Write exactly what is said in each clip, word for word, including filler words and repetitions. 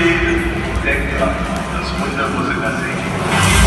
Leben, denkt dran, das Wunder muss in der See liegen.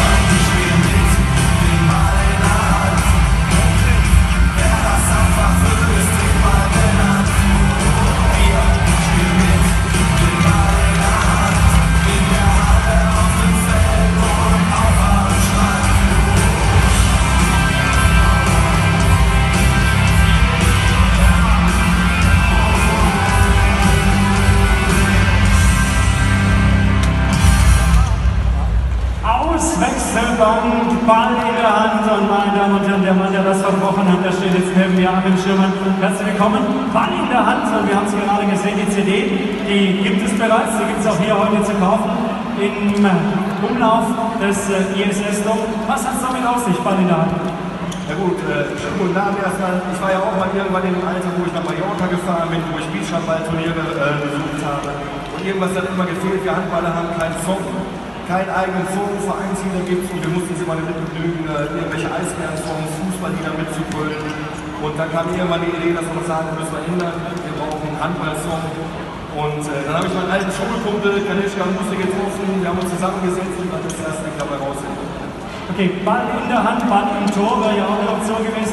Wechselbank, Ball in der Hand und meine Damen und Herren, der Mann, der das verbrochen hat, der steht jetzt neben mir, Achim Schirmann. Herzlich willkommen, Ball in der Hand und wir haben es gerade gesehen, die C D, die gibt es bereits, die gibt es auch hier heute zu kaufen im Umlauf des I S S-Dom. Was hat es damit auf sich, Ball in der Hand? Ja gut, äh, guten Abend erstmal. Ich war ja auch mal irgendwann in dem Alter, wo ich nach Mallorca gefahren bin, wo ich Beachhandballturniere äh, besucht habe. Und irgendwas hat immer gefehlt, wir Handballer haben keinen Song. Keinen eigenen Song, Vereinslieder gibt es und wir mussten uns immer damit begnügen, äh, irgendwelche Eisbären-Songs, Fußballlieder mitzubrüllen. Und dann kam irgendwann die Idee, dass wir sagen, müssen wir ändern, wir brauchen einen Handball-Song. Und äh, dann habe ich meinen alten Schulkumpel, Kanishka Musse, getroffen, wir haben uns zusammengesetzt und dann ist das erste Ding dabei rausgekommen. Okay, Ball in der Hand, Ball im Tor, wäre ja auch eine Option gewesen.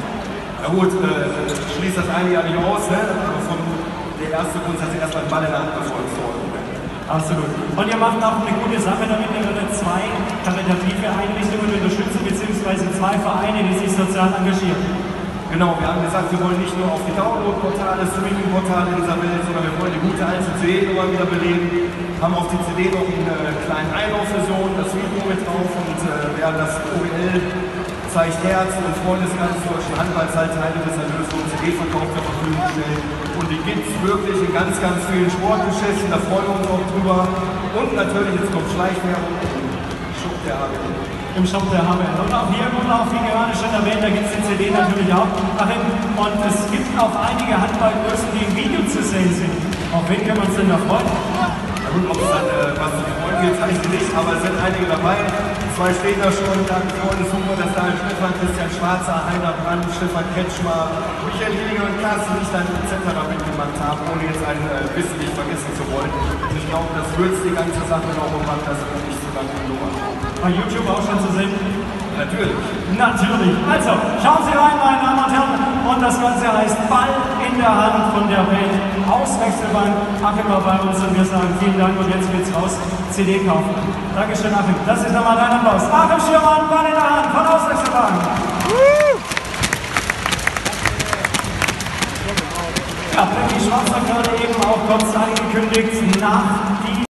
Ja gut, äh, schließt das eine ja nicht aus, ne? Aber von der erste Kunst hat sie erstmal einen Ball in der Hand bevor ins Tor. Absolut. Und ihr macht auch eine gute Sache damit, ihr würdet zwei karitative Einrichtungen unterstützen, beziehungsweise zwei Vereine, die sich sozial engagieren. Genau, wir haben gesagt, wir wollen nicht nur auf die Download-Portale, Streaming-Portale dieser Welt, sondern wir wollen die gute alte C D-Nummer wieder beleben. Haben auf die C D noch eine kleine Einlaufversion, das Video mit drauf und äh, werden das O E L zeigt Herz und Freundeskreis deutschen Handballteile des Erlöses und C D-Verkauf zur Verfügung stellen. Und die gibt es wirklich in ganz, ganz vielen Sportgeschäften, da freuen wir uns auch drüber. Und natürlich, jetzt kommt Schleichwerbung im Shop der H B L. Im Shop der H B L. Und auch hier im Umlauf, wie gerade schon erwähnt, da gibt es die C D natürlich auch. Und es gibt auch einige Handballgrößen, die im Video zu sehen sind. Auf wen können wir uns denn da freuen? Na gut, ob es dann äh, was zu freuen gibt, heißt nicht, aber es sind einige dabei. Zwei stehen da schon, da freuen uns super, dass da Stefan Christian Schwarzer, Heiner Brandt, Stefan Kretschmer, Michael Jäger und Carsten Lichtlein et cetera mitgemacht haben, ohne jetzt ein äh, bisschen nicht vergessen zu wollen. Und ich glaube, das würzt die ganze Sache noch und macht das nicht so lange gelungen. Bei YouTube auch schon zu sehen? Natürlich. Natürlich. Also, schauen Sie rein, meine Damen und Herren. Und das Ganze heißt Ball in der Hand von der Welt. Auswechselbank. Achim war bei uns und wir sagen vielen Dank und jetzt geht's raus. C D kaufen. Dankeschön, Achim. Das ist nochmal dein Applaus. Achim Schirmann, Ball in der Hand von Auswechselbank. Ja, Blackie Schwarzer gerade eben auch kurz angekündigt nach die